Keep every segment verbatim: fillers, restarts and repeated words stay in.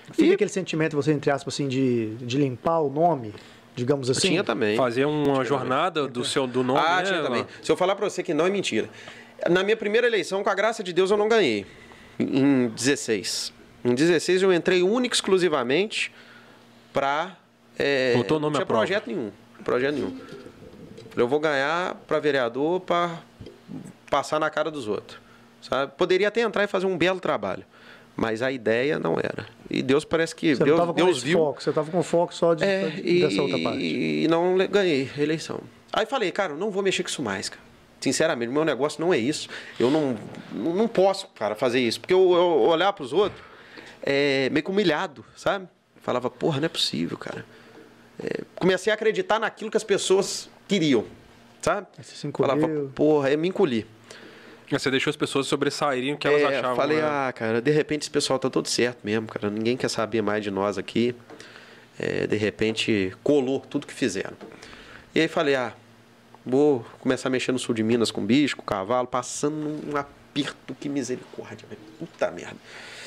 Fica E aquele sentimento, você, entre aspas, assim, de, de limpar o nome, digamos assim? tinha também. Fazer uma Tinha jornada também. do seu do nome, Ah, né? tinha também. Se eu falar pra você que não é mentira. Na minha primeira eleição, com a graça de Deus, eu não ganhei. Em dezesseis. Em dezesseis eu entrei único exclusivamente pra... É, Botou o nome não tinha à prova. projeto nenhum. Projeto nenhum. Eu vou ganhar pra vereador pra passar na cara dos outros. Sabe? Poderia até entrar e fazer um belo trabalho. Mas a ideia não era. E Deus parece que... Você Deus, não tava com Deus esse viu. foco, você tava com foco só de, É, de- e, dessa outra parte. e não le- ganhei a eleição. Aí falei, cara, eu não vou mexer com isso mais, cara. Sinceramente, o meu negócio não é isso. Eu não, não posso, cara, fazer isso. Porque eu, eu olhar pros outros, é, meio que humilhado, sabe? Falava, porra, não é possível, cara. É, comecei a acreditar naquilo que as pessoas queriam, sabe? Aí você se encolheu. Falava, porra, eu me encolhi. Você deixou as pessoas sobressaírem o que elas É, achavam. falei, né? ah, cara, de repente esse pessoal tá todo certo mesmo, cara. Ninguém quer saber mais de nós aqui. É, de repente, colou tudo que fizeram. E aí falei, ah, vou começar a mexer no sul de Minas com bicho, com cavalo, passando um aperto, que misericórdia, velho. Puta merda.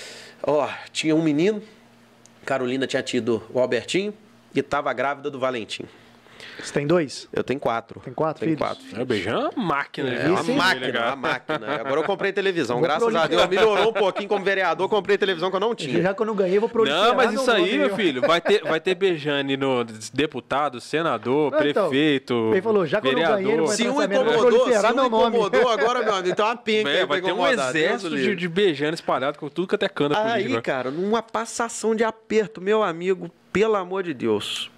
Ó, tinha um menino, Carolina tinha tido o Albertinho e tava grávida do Valentim. Você tem dois? Eu tenho quatro. Tem quatro Tenho filhos? quatro filhos. É, o beijão é uma máquina. É viu? uma Sim. máquina, uma máquina. Agora eu comprei televisão. Vou Graças a Deus, melhorou um pouquinho como vereador, comprei televisão que eu não tinha. Já que eu não ganhei, eu vou proliferar Não, mas meu isso aí, nome, meu ó. filho, vai ter, vai ter Bejane no deputado, senador, Não, então, prefeito, ele falou, já que eu não vereador. ganhei, ele vai Se um Tratamento, vai incomodou, se proliferar um meu nome. incomodou agora, meu amigo, tem uma penca Véi, aí vai pra ter um incomodar, Deus exército o de, livre. de Bejane espalhado com tudo que até cana Aí, política. cara, numa passação de aperto, meu amigo, pelo amor de Deus.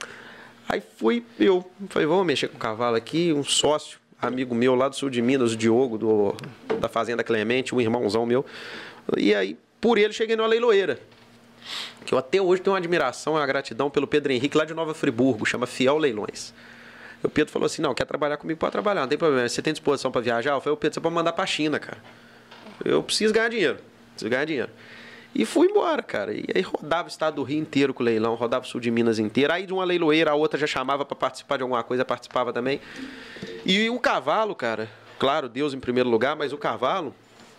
Aí fui eu, falei, vamos mexer com o cavalo aqui, um sócio, amigo meu lá do sul de Minas, o Diogo, do, da Fazenda Clemente, um irmãozão meu. E aí, por ele, cheguei numa leiloeira. Que eu até hoje tenho uma admiração, uma gratidão pelo Pedro Henrique, lá de Nova Friburgo, chama Fiel Leilões. E o Pedro falou assim, não, quer trabalhar comigo, pode trabalhar, não tem problema. Você tem disposição para viajar? Eu falei, ô Pedro, você pode mandar pra China, cara. Eu preciso ganhar dinheiro, preciso ganhar dinheiro. E fui embora, cara. E aí rodava o estado do Rio inteiro com o leilão, rodava o sul de Minas inteiro. Aí de uma leiloeira, a outra já chamava para participar de alguma coisa, participava também. E o cavalo, cara, claro, Deus em primeiro lugar, mas o cavalo,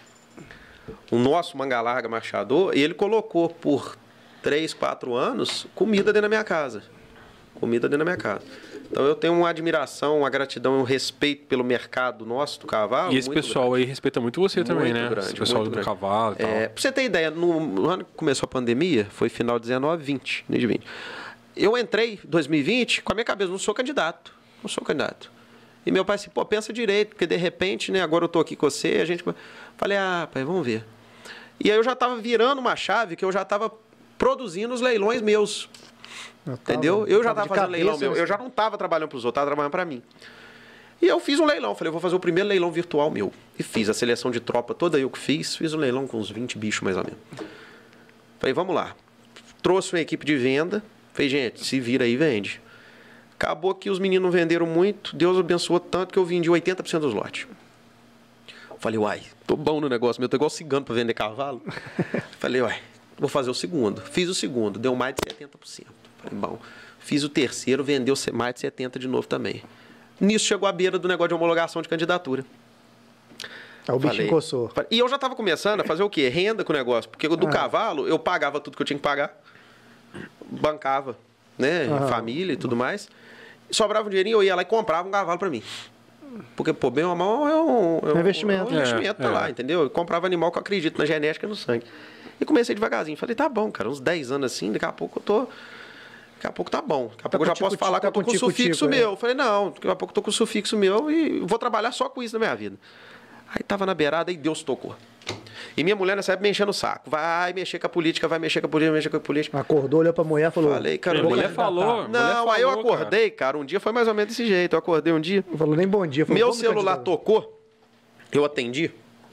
o nosso manga larga marchador, ele colocou por três, quatro anos comida dentro da minha casa. Comida dentro da minha casa. Então eu tenho uma admiração, uma gratidão, um respeito pelo mercado nosso do cavalo. E esse muito pessoal grande. aí respeita muito você também, Muito né? grande, esse pessoal muito do grande. cavalo e tal. É, pra você ter ideia, no, no ano que começou a pandemia, foi final de dezenove, vinte, né, de vinte. Eu entrei em dois mil e vinte com a minha cabeça, não sou candidato, não sou candidato. E meu pai disse, pô, pensa direito, porque de repente, né, agora eu tô aqui com você, a gente... Falei, ah, pai, vamos ver. E aí eu já tava virando uma chave que eu já tava produzindo os leilões meus. Eu tava- Entendeu? Eu já tava tava de fazendo cabeça, leilão meu. assim. Eu já não tava trabalhando pros outros, tava trabalhando pra mim. E eu fiz um leilão. Falei, eu vou fazer o primeiro leilão virtual meu. E fiz a seleção de tropa toda eu que fiz. Fiz um leilão com uns vinte bichos mais ou menos. Falei, vamos lá. Trouxe uma equipe de venda. Falei, gente, se vira aí, vende. Acabou que os meninos não venderam muito. Deus abençoou tanto que eu vendi oitenta por cento dos lotes. Falei, uai, tô bom no negócio meu. Tô igual cigano pra vender cavalo. Falei, uai, vou fazer o segundo. Fiz o segundo. Deu mais de setenta por cento. Falei, bom. Fiz o terceiro, vendeu mais de setenta por cento de novo também. Nisso chegou a beira do negócio de homologação de candidatura. Aí o bicho Falei- encoçou. E eu já estava começando a fazer o quê? Renda com o negócio. Porque do Ah. cavalo, eu pagava tudo que eu tinha que pagar. Bancava, né? Aham. Família e tudo mais. Sobrava um dinheirinho, eu ia lá e comprava um cavalo para mim. Porque, pô, bem ou mal, é um, é um investimento. É um investimento, É, tá é. lá, entendeu? Eu comprava animal que eu acredito na genética e no sangue. E comecei devagarzinho. Falei, tá bom, cara, uns dez anos assim, daqui a pouco eu tô... Daqui a pouco tá bom. Daqui a pouco eu já com posso tico- falar que tá eu tô com com o tico-tico, sufixo é. meu. Eu falei, não, daqui a pouco eu tô com o sufixo meu e vou trabalhar só com isso na minha vida. Aí tava na beirada e Deus tocou. E minha mulher nessa época me enchendo o saco. Vai mexer com a política, vai mexer com a política, vai mexer com a política. Acordou, olhou pra mulher e falou... Falei, cara, A eu vou mulher candidatar. falou. Não, mulher aí eu falou, acordei, cara. Um dia foi mais ou menos desse jeito. Eu acordei um dia, Não falou nem bom dia. Falou, meu "Vamos, celular candidato." tocou, eu atendi.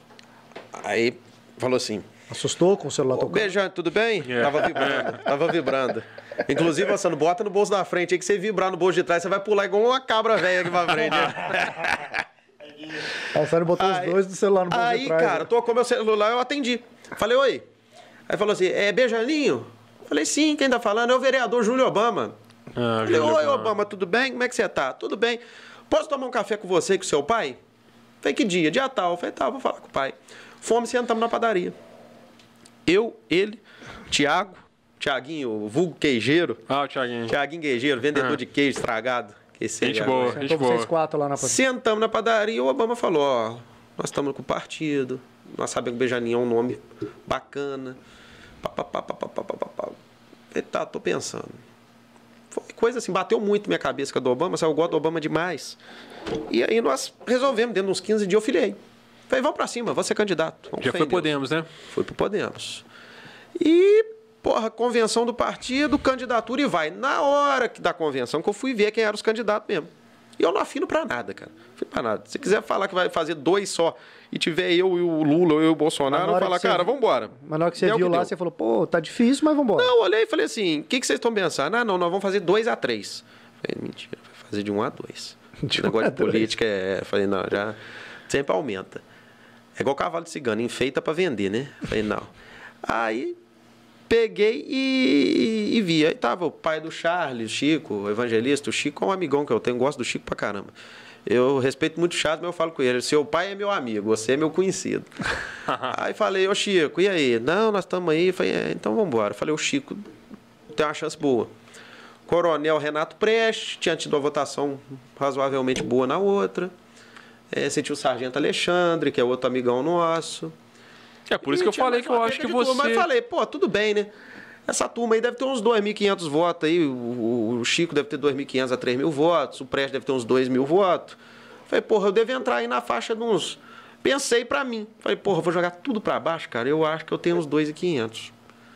Aí falou assim: Assustou com o celular Ô, tocando? Bejane, tudo bem? É. Tava vibrando, tava vibrando. Inclusive, você não bota no bolso da frente aí que você vibrar no bolso de trás, você vai pular igual uma cabra velha aqui pra frente. Aí você botou os Aí- dois do celular no bolso Aí, de trás. cara, né? tocou meu celular, eu atendi. Falei, oi. Aí falou assim, é Bejaninho? Falei, sim, quem tá falando é o vereador Júlio Obama. Ah, Falei, Júlio oi, Obama. Obama, tudo bem? Como é que você tá? Tudo bem. Posso tomar um café com você e com seu pai? Falei, que dia? Dia tal. Falei, tá, vou falar com o pai. Fomos e sentamos na padaria. Eu, ele, Tiago, Tiaguinho, vulgo queijeiro. Ah, o Thiaguinho. Tiaguinho Queijeiro, vendedor Ah. de queijo estragado. Esse Gente aí boa. agora. Gente Sentou vocês boa. quatro lá na padaria. Sentamos na padaria e o Obama falou, ó, nós estamos com o partido, nós sabemos que Bejaninha é um nome bacana. Pá, pá, pá, pá, pá, pá, pá, pá. Falei, tá, tô pensando. Foi coisa assim, bateu muito minha cabeça com a do Obama, sabe, eu gosto do Obama demais. E aí nós resolvemos, dentro de uns quinze dias eu filiei. Falei, vamos pra cima, vou ser candidato. Vamos Já fé foi em Deus. Podemos, né? Foi pro Podemos. E, porra, convenção do partido, candidatura e vai. Na hora que da convenção que eu fui ver quem eram os candidatos mesmo. E eu não afino pra nada, cara. Não afino pra nada. Se quiser falar que vai fazer dois só e tiver eu e o Lula ou eu e o Bolsonaro, Mas na eu vou hora falar, que você- cara, vambora. Mas na hora que você Deu o viu que lá, deu. você falou, pô, tá difícil, mas vambora. Não, eu olhei e falei assim, o que, que vocês estão pensando? Ah, não, nós vamos fazer dois a três. Falei, mentira, vai fazer de um a dois. De O negócio um a de dois. política é... Falei, não, já sempre aumenta. É igual cavalo de cigano, enfeita pra vender, né? Falei, não. Aí peguei e, e vi. Aí tava o pai do Charles, o Chico, o evangelista. O Chico é um amigão que eu tenho, gosto do Chico pra caramba. Eu respeito muito o Charles, mas eu falo com ele, seu pai é meu amigo, você é meu conhecido. Aí falei, ô Chico, e aí? Não, nós estamos aí. Falei, é, então vamos embora. Falei, ô Chico, tem uma chance boa. Coronel Renato Prestes, tinha tido uma votação razoavelmente boa na outra. É, você tinha o Sargento Alexandre, que é outro amigão nosso. É por isso E que eu tinha falei mais que eu uma acho que penca de turma. você... Mas falei, pô, tudo bem, né? Essa turma aí deve ter uns dois mil e quinhentos votos aí. O, o- o Chico deve ter dois mil e quinhentos a três mil votos. O Prestes deve ter uns dois mil votos. Falei, porra, eu devo entrar aí na faixa de uns... Pensei pra mim. Falei, porra, eu vou jogar tudo pra baixo, cara. Eu acho que eu tenho uns dois mil e quinhentos.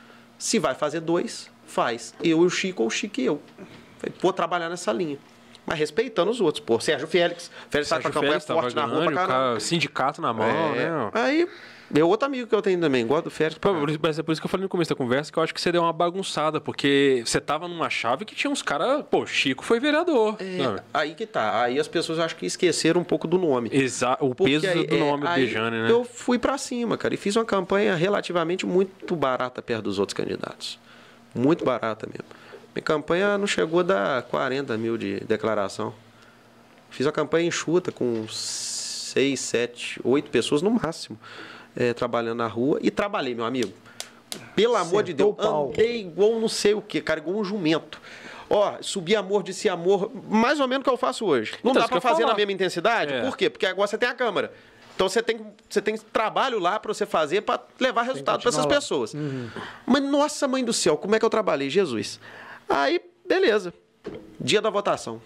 Se vai fazer dois, faz. Eu e o Chico ou o Chico e eu. Falei, vou trabalhar nessa linha. Mas respeitando os outros. Pô, Sérgio Félix. Félix tá com a Sérgio campanha Félix tava forte na rua grande, pra o caramba. cara, sindicato na mão, É, né? aí, é outro amigo que eu tenho também, gosto do Félix. pra Pô, caramba. Mas é por isso que eu falei no começo da conversa que eu acho que você deu uma bagunçada, porque você tava numa chave que tinha uns caras. Pô, Chico foi vereador. Não, É, aí que tá. Aí as pessoas acho que esqueceram um pouco do nome. Exa o Porque peso aí, do é, nome aí Bejane, né? Eu fui pra cima, cara, e fiz uma campanha relativamente muito barata perto dos outros candidatos. Muito barata mesmo. Minha campanha não chegou a dar quarenta mil de declaração. Fiz uma campanha enxuta com seis, sete, oito pessoas no máximo, é, trabalhando na rua. E trabalhei, meu amigo. Pelo amor de Sentou Deus, o pau. andei igual não sei o que, cara, igual um jumento. Ó, subi amor, disse amor, mais ou menos o que eu faço hoje. Não Então, dá isso que pra eu ia fazer falar. na mesma intensidade? É. Por quê? Porque agora você tem a câmera. Então você tem, você tem trabalho lá pra você fazer pra levar resultado pra essas continuar lá. pessoas. Mas, nossa mãe do céu, como é que eu trabalhei? Jesus. Aí, beleza. Dia da votação.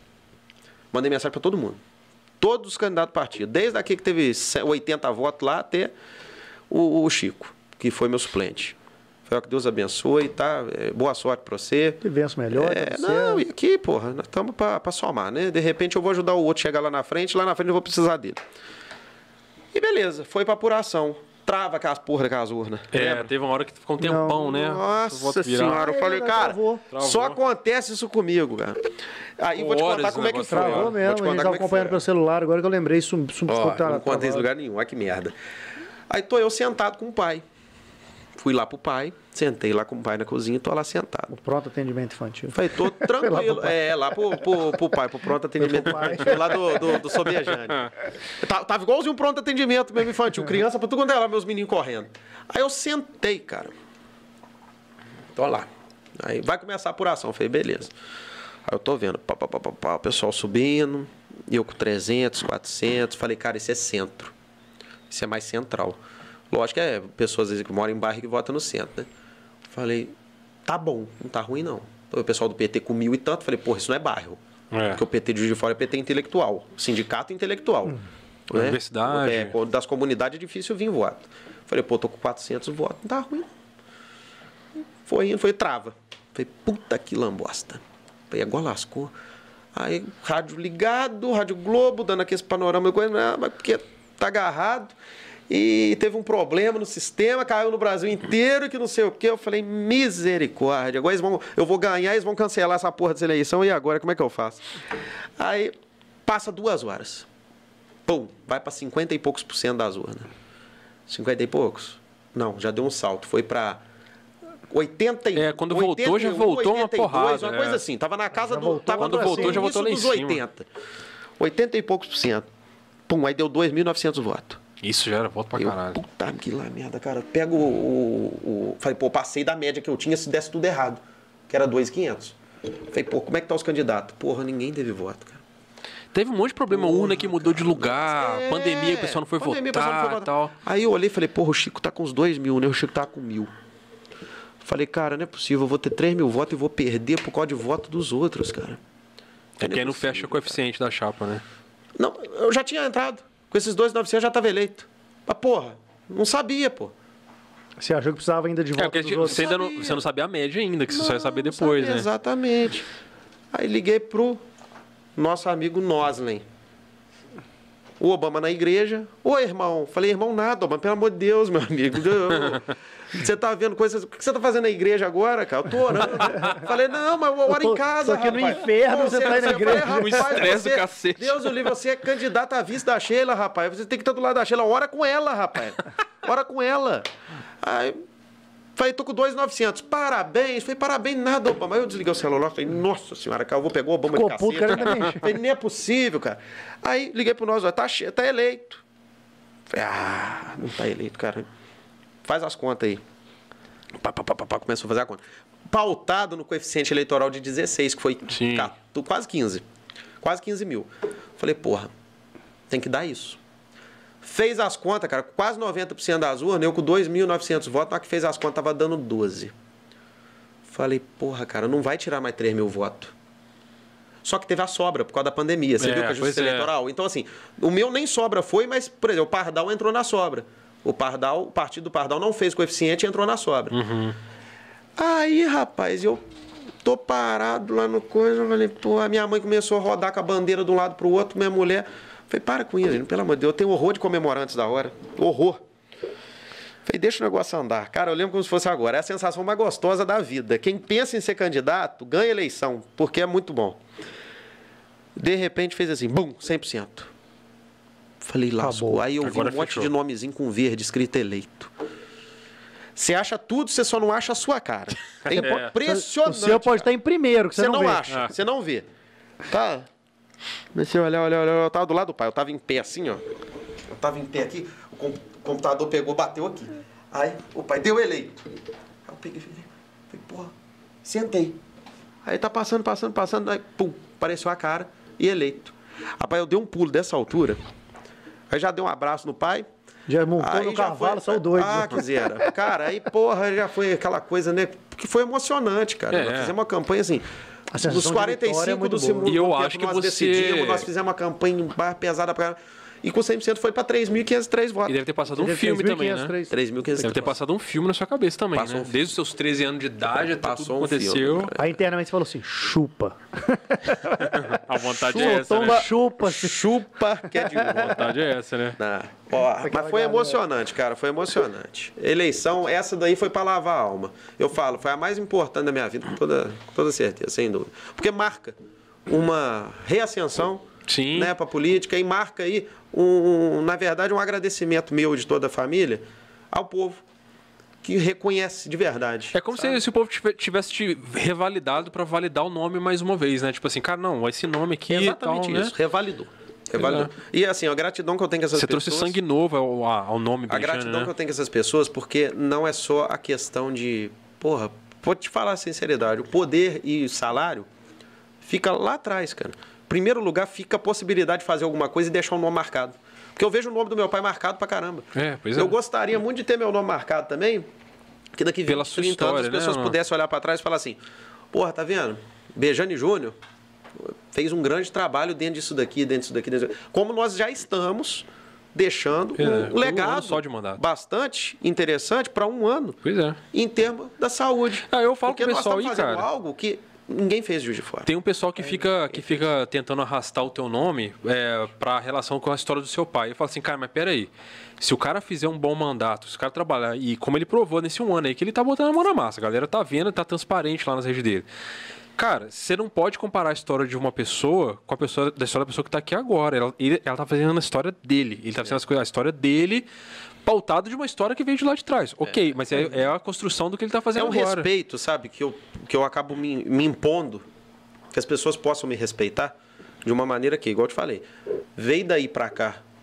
Mandei mensagem pra todo mundo. Todos os candidatos do partido. Desde aqui que teve oitenta votos lá até o, o Chico, que foi meu suplente. Foi, ó, que Deus abençoe, tá? É, boa sorte pra você. Que venço melhor. É, tudo não, certo. e aqui, porra, nós estamos pra, pra somar, né? De repente eu vou ajudar o outro a chegar lá na frente, lá na frente eu vou precisar dele. E beleza, foi pra apuração. Trava aquelas porra daquelas urnas. É, lembra? teve uma hora que ficou um tempão, né? O Nossa voto virar. senhora, eu falei, É, cara, travou. só acontece isso comigo, cara. Aí vou te Horas contar o como é que negócio foi. ó. Travou Vou mesmo, te a contar gente como tava é que acompanhando foi, ó. pelo celular, agora que eu lembrei, isso sum, Ó, tá, não contei isso em lugar nenhum, olha que merda. Aí tô eu sentado com o pai. Fui lá pro pai, sentei lá com o pai na cozinha e tô lá sentado. O pronto atendimento infantil. Falei, tô tranquilo. É, lá pro, pro, pro pai, pro pronto atendimento Foi pro pai. infantil, lá do, do, do Sobejane. Tava, tava igualzinho um pronto atendimento mesmo infantil. Criança pra tudo quanto é lá, meus meninos correndo. Aí eu sentei, cara. Tô lá. Aí vai começar a apuração. Falei, beleza. Aí eu tô vendo, pá, pá, pá, pá, pá, o pessoal subindo, e eu com trezentos, quatrocentos. Falei, cara, isso é centro. Isso é mais central. Lógico que é pessoas às vezes que moram em bairro que votam no centro, né? Falei, tá bom, não tá ruim não. Então, o pessoal do P T com mil e tanto, falei, porra, isso não é bairro. É. Porque o P T de Juiz de Fora é P T intelectual, sindicato intelectual. Né? Universidade. É, das comunidades é difícil vir voto. Falei, pô, tô com quatrocentos votos, não tá ruim. Foi indo, foi trava. Falei, puta que lambosta. Falei, agora lascou. Aí, rádio ligado, Rádio Globo, dando aquele panorama, coisa, não, mas porque tá agarrado. E teve um problema no sistema, caiu no Brasil inteiro, que não sei o quê. Eu falei, misericórdia, agora eles vão, eu vou ganhar, eles vão cancelar essa porra dessa eleição, e agora, como é que eu faço? Aí, passa duas horas. Pum, vai para cinquenta e poucos por cento das urnas. cinquenta e poucos? Não, já deu um salto. Foi para oitenta e É, quando voltou, já voltou uma porrada, uma né? coisa assim. Tava na casa Já do... voltou Tava Quando no voltou, já início voltou lá em dos cima. oitenta. oitenta e poucos por cento. Pum, aí deu dois mil e novecentos votos. Isso já era voto pra Eu, caralho. puta que lá merda, cara. Pego o, o, o... Falei, pô, passei da média que eu tinha se desse tudo errado. Que era dois mil e quinhentos. Falei, pô, como é que tá os candidatos? Porra, ninguém teve voto, cara. Teve um monte de problema, Porra, urna que mudou cara, de lugar, é, pandemia, o pessoal não foi pandemia, votar o pessoal não foi e tal. Aí eu olhei e falei, porra, o Chico tá com uns dois mil, né? O Chico tá com mil. Falei, cara, não é possível, eu vou ter três mil votos e vou perder por causa de voto dos outros, cara. É que aí não fecha o coeficiente da chapa, né? Não, eu já tinha entrado. Com esses dois mil e novecentos eu já tava eleito. Mas, porra, não sabia, pô. Você achou que precisava ainda de É, voto porque dos outros? você, ainda não, Sabia. você não sabia a média ainda, que você só ia saber Não depois, sabia, né? Exatamente. Aí liguei pro nosso amigo Noslen. O Obama na igreja. Ô, irmão. Falei, irmão, nada, Obama, pelo amor de Deus, meu amigo. Você tá vendo coisas... O que você tá fazendo na igreja agora, cara? Eu tô orando. Falei, não, mas eu oro em casa, Só que no rapaz. inferno você tá aí na eu falei, igreja. O estresse você- do cacete. Deus, o livre, você é candidato a vice da Sheila, rapaz. Você tem que estar do lado da Sheila. Ora com ela, rapaz. Ora com ela. Aí... Falei, tô com dois mil e novecentos. Parabéns. Falei, parabéns, nada, Obama. Aí eu desliguei o celular. Falei, nossa senhora, cara, eu vou pegar o Obama Ficou de puto, cacete. cara, ainda mexe. Falei, nem é possível, cara. Aí liguei pro nós, ó, tá, che- tá eleito. Falei, ah, não tá eleito, cara. Faz as contas aí. Pá, pá, pá, pá, pá, começou a fazer a conta. Pautado no coeficiente eleitoral de dezesseis, que foi Sim. cá, tu- quase quinze. Quase quinze mil. Falei, porra, tem que dar isso. Fez as contas, cara, quase noventa por cento das urnas, eu com dois mil e novecentos votos, na hora que fez as contas, tava dando doze. Falei, porra, cara, não vai tirar mais três mil votos. Só que teve a sobra por causa da pandemia, você É, viu que a pois justiça é. eleitoral? Então, assim, o meu nem sobra foi, mas, por exemplo, o Pardal entrou na sobra. O Pardal, o partido do Pardal não fez coeficiente e entrou na sobra. Uhum. Aí, rapaz, eu tô parado lá no coisa, eu falei, pô, a minha mãe começou a rodar com a bandeira de um lado pro outro, minha mulher... Falei, para com isso, gente, pelo amor de Deus, eu tenho horror de comemorantes da hora. Horror. Falei, deixa o negócio andar. Cara, eu lembro como se fosse agora. É a sensação mais gostosa da vida. Quem pensa em ser candidato, ganha eleição, porque é muito bom. De repente fez assim, bum, cem por cento. Falei, lascou. Acabou. Aí eu vi Agora um monte fechou. de nomezinho com verde escrito eleito. Você acha tudo, você só não acha a sua cara. É impressionante. O seu pode estar cara. em primeiro, que você, Você não, vê. acha, Ah. você não vê. Tá? Comecei a olhar, olhar, olhar. Eu tava do lado do pai, eu tava em pé assim, ó. Eu tava em pé aqui, o com- o computador pegou, bateu aqui. Aí o pai deu eleito. Aí eu peguei, falei, falei, porra, sentei. Aí tá passando, passando, passando, aí pum, apareceu a cara e eleito. Rapaz, eu dei um pulo dessa altura, aí já dei um abraço no pai. Já montou Aí no já cavalo, foi- saiu doido. Ah, quisera. Cara, aí, porra, já foi aquela coisa, né? Que foi emocionante, cara. É. Nós fizemos uma campanha assim. A sensação Dos de quarenta e vitória é cinco muito do boa. segundo E eu tempo, acho que nós você- decidimos, nós fizemos uma campanha mais pesada pra caramba. E com cem por cento foi pra três mil e quinhentos e três E votos. deve ter passado Você um teve filme também, três mil e quinhentos, né? três. três mil e quinhentos Deve ter passado um filme na sua cabeça também, Passou né? um filme. Desde os seus treze anos de idade até Passou tudo um aconteceu. filme. Aí internamente você falou assim, chupa. A vontade é essa, Soltou né? uma chupa. assim. Chupa que é de A ouro. vontade é essa, né? Não. Ó, mas Aquela foi galera. emocionante, cara, foi emocionante. Eleição, essa daí foi pra lavar a alma. Eu falo, foi a mais importante da minha vida, com toda, com toda certeza, sem dúvida. Porque marca uma reascensão, Sim. né, pra política e marca aí, um, na verdade, um agradecimento meu e de toda a família ao povo que reconhece de verdade. É como se, se o povo tive- tivesse te revalidado pra validar o nome mais uma vez, né? Tipo assim, cara, não, esse nome aqui e Exatamente tal, isso, né? revalidou. Revalidou. E assim, a gratidão que eu tenho com essas Você pessoas... trouxe sangue novo ao, ao nome A Bechane, gratidão né? que eu tenho com essas pessoas, porque não é só a questão de... Porra, vou te falar a sinceridade, o poder e o salário fica lá atrás, cara. Em primeiro lugar, fica a possibilidade de fazer alguma coisa e deixar o nome marcado. Porque eu vejo o nome do meu pai marcado pra caramba. É, pois é. Eu gostaria muito de ter meu nome marcado também, que daqui Pela vinte, sua trinta anos as história, né, pessoas mano? pudessem olhar pra trás e falar assim, porra, tá vendo? Bechane Júnior fez um grande trabalho dentro disso daqui, dentro disso daqui, dentro disso daqui. Como nós já estamos deixando É, um um ano legado só de mandato. bastante interessante para um ano Pois é. em termos da saúde. Ah, eu falo Porque pro nós pessoal estamos aí, fazendo cara. algo que ninguém fez de Juiz de Fora. Tem um pessoal que fica, que fica tentando arrastar o teu nome é, pra relação com a história do seu pai. Eu falo assim, cara, mas peraí. Se o cara fizer um bom mandato, se o cara trabalhar, e como ele provou nesse um ano aí, que ele tá botando a mão na massa, a galera tá vendo, tá transparente lá nas redes dele. Cara, você não pode comparar a história de uma pessoa com a pessoa, da história da pessoa que tá aqui agora. Ela, ele, ela tá fazendo a história dele. Ele tá fazendo as coisas, a história dele pautada de uma história que veio de lá de trás. Ok, mas é, é a construção do que ele tá É fazendo um agora. respeito, sabe, que eu, que eu acabo me, me impondo, que as pessoas possam me respeitar de uma maneira que, igual eu te falei, veio daí pra cá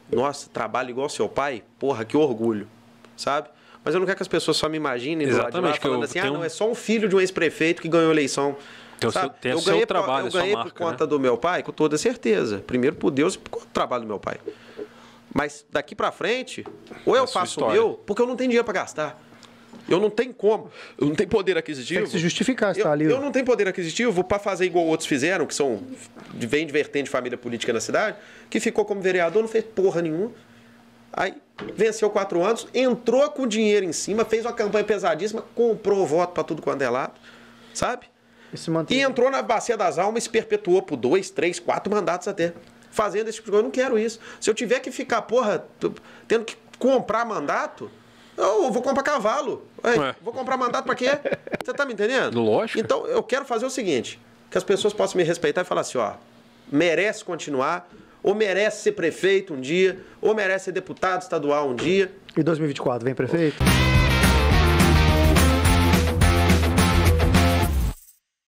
nossa, trabalho igual seu pai, porra, que orgulho, sabe? Mas eu não quero que as pessoas só me imaginem do lado de lá falando assim, ah, não, é só um filho de um ex-prefeito que ganhou a eleição. Tem o seu, tem eu o ganhei, seu trabalho, eu ganhei marca, por conta né? do meu pai, com toda certeza. Primeiro por Deus e por conta do trabalho do meu pai. Mas daqui pra frente, ou eu É faço o meu, porque eu não tenho dinheiro pra gastar. Eu não tenho como. Eu não tenho poder aquisitivo. Tem que se justificar, eu, tá ali. Eu não tenho poder aquisitivo para fazer igual outros fizeram, que são vem de vertente de família política na cidade, que ficou como vereador, não fez porra nenhuma. Aí venceu quatro anos, entrou com dinheiro em cima, fez uma campanha pesadíssima, comprou voto para tudo quanto é lado, sabe? E, e entrou na Bacia das Almas e se perpetuou por dois, três, quatro mandatos até. Fazendo esse tipo de coisa. Eu não quero isso. Se eu tiver que ficar, porra, tendo que comprar mandato, eu vou comprar cavalo. Ué, vou comprar mandato pra quê? Você tá me entendendo? Lógico. Então, eu quero fazer o seguinte, que as pessoas possam me respeitar e falar assim, ó, merece continuar, ou merece ser prefeito um dia, ou merece ser deputado estadual um dia. E dois mil e vinte e quatro, vem prefeito?